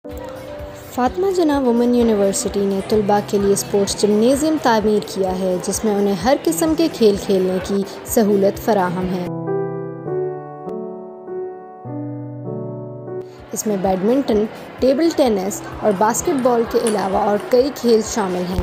फातिमा जना women university ने तलबा के लिए स्पोर्ट्स जिम्नेज़ियम तामीर किया है, जिसमें उन्हें हर किस्म के खेल खेलने की सहूलत फराहम है। इसमें बैडमिंटन, टेबल टेनिस और बास्केटबॉल के अलावा और कई खेल शामिल हैं।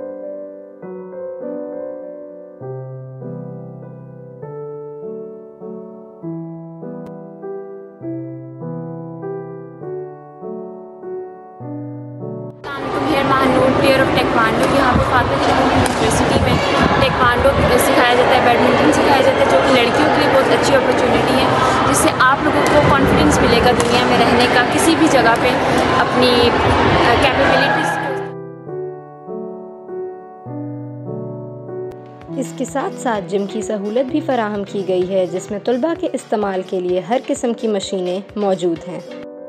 प्लेयर ऑफ टेक्वांडो यहाँ पे फातिमा जना वुमेन यूनिवर्सिटी में टेक्वांडो सिखाया जाता है, बैडमिंटन सिखाया जाता है, जो कि लड़कियों के लिए बहुत अच्छी अपॉर्चुनिटी है, जिससे आप लोगों को कॉन्फिडेंस मिलेगा दुनिया में रहने का, किसी भी जगह पे अपनी कैपेबिलिटीज़। इसके साथ साथ जिम की सहूलत भी फराहम की गई है, जिसमें तलबा के इस्तेमाल के लिए हर किस्म की मशीनें मौजूद हैं।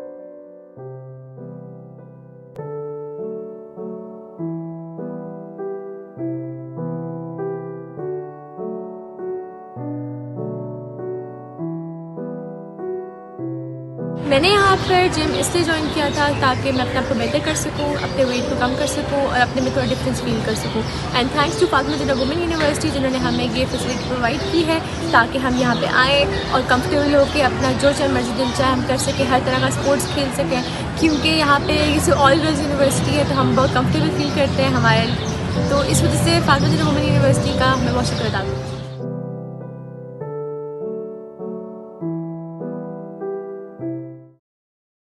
मैंने यहाँ पर जिम इसलिए ज्वाइन किया था ताकि मैं अपने आप को बेहतर कर सकूँ, अपने वेट को कम कर सकूँ और अपने में थोड़ा डिफरेंस फील कर सकूँ। एंड थैंक्स टू फातिमा जना वुमेन यूनिवर्सिटी, जिन्होंने हमें ये फैसिलिटी प्रोवाइड की है ताकि हम यहाँ पे आएँ और कंफर्टेबल होकर अपना जो चाहे मर्जी दिल चाहे हम कर सकें, हर तरह का स्पोर्ट्स खेल सकें, क्योंकि यहाँ पे किसी ऑल गर्ल्स यूनिवर्सिटी है तो हम बहुत कंफर्टेबल फील करते हैं हमारे। तो इस वजह से फातिमा जना वुमेन यूनिवर्सिटी का मैं बहुत शुक्र अदा करती हूँ।